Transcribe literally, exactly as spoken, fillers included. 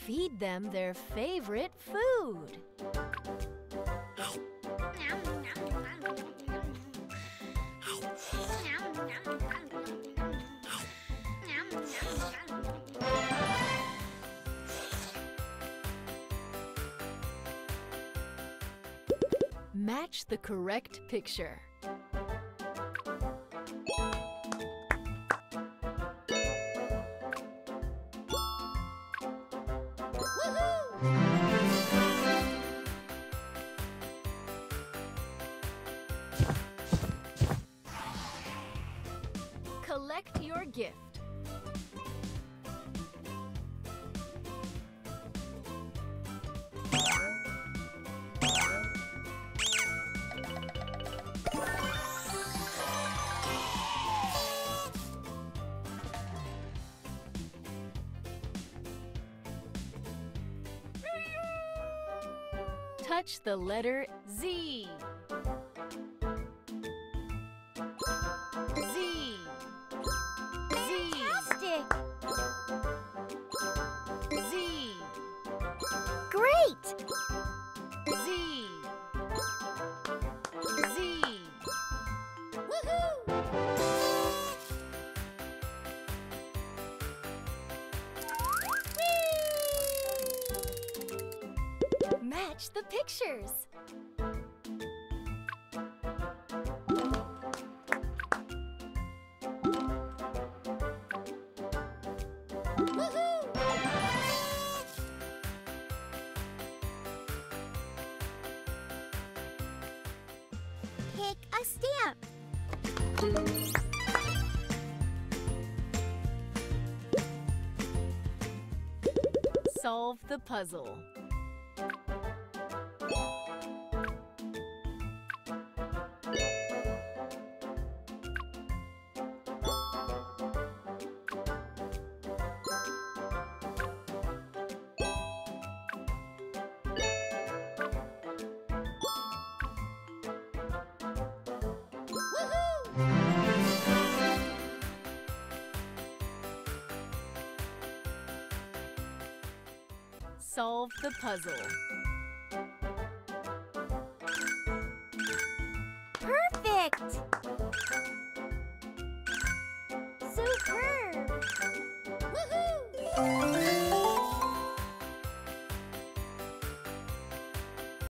Feed them their favorite food. Match the correct picture. Collect your gift. Touch the letter Z. Z. Z. Fantastic! Z. Great! Z. Z. Woohoo! Match the pictures. Pick a stamp. Solve the puzzle. Solve the puzzle. Perfect! Superb! Woohoo!